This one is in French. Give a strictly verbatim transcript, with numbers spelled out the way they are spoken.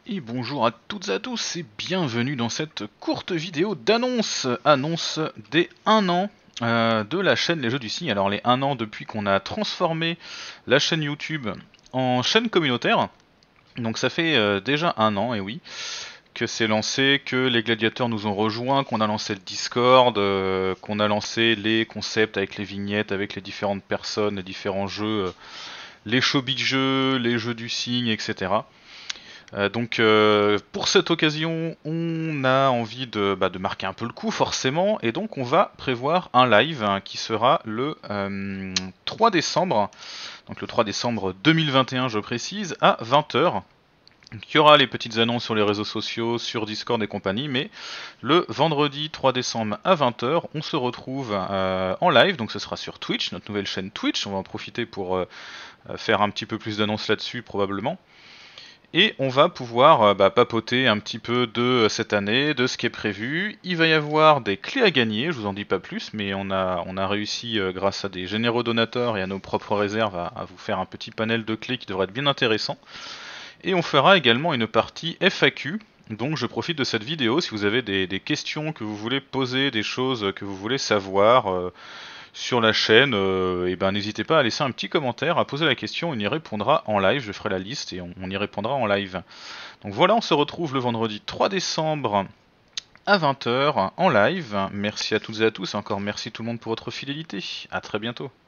Et bonjour à toutes et à tous et bienvenue dans cette courte vidéo d'annonce, annonce des un an euh, de la chaîne Les Jeux du Cygne. Alors les un an depuis qu'on a transformé la chaîne YouTube en chaîne communautaire, donc ça fait euh, déjà un an, et oui, que c'est lancé, que les gladiateurs nous ont rejoints, qu'on a lancé le Discord, euh, qu'on a lancé les concepts avec les vignettes, avec les différentes personnes, les différents jeux, euh, les showbiz jeux, les jeux du cygne, et cetera. Euh, donc euh, pour cette occasion, on a envie de, bah, de marquer un peu le coup forcément, et donc on va prévoir un live hein, qui sera le euh, trois décembre, donc le trois décembre deux mille vingt et un je précise, à vingt heures. Il y aura les petites annonces sur les réseaux sociaux, sur Discord et compagnie, mais le vendredi trois décembre à vingt heures, on se retrouve euh, en live, donc ce sera sur Twitch, notre nouvelle chaîne Twitch, on va en profiter pour euh, faire un petit peu plus d'annonces là-dessus probablement. Et on va pouvoir euh, bah, papoter un petit peu de euh, cette année, de ce qui est prévu. Il va y avoir des clés à gagner, je vous en dis pas plus, mais on a, on a réussi, euh, grâce à des généreux donateurs et à nos propres réserves, à, à vous faire un petit panel de clés qui devrait être bien intéressant. Et on fera également une partie F A Q. Donc je profite de cette vidéo, si vous avez des, des questions que vous voulez poser, des choses que vous voulez savoir, euh, sur la chaîne, euh, et ben n'hésitez pas à laisser un petit commentaire, à poser la question, on y répondra en live, je ferai la liste et on, on y répondra en live. Donc voilà, on se retrouve le vendredi trois décembre à vingt heures en live. Merci à toutes et à tous, et encore merci tout le monde pour votre fidélité. À très bientôt.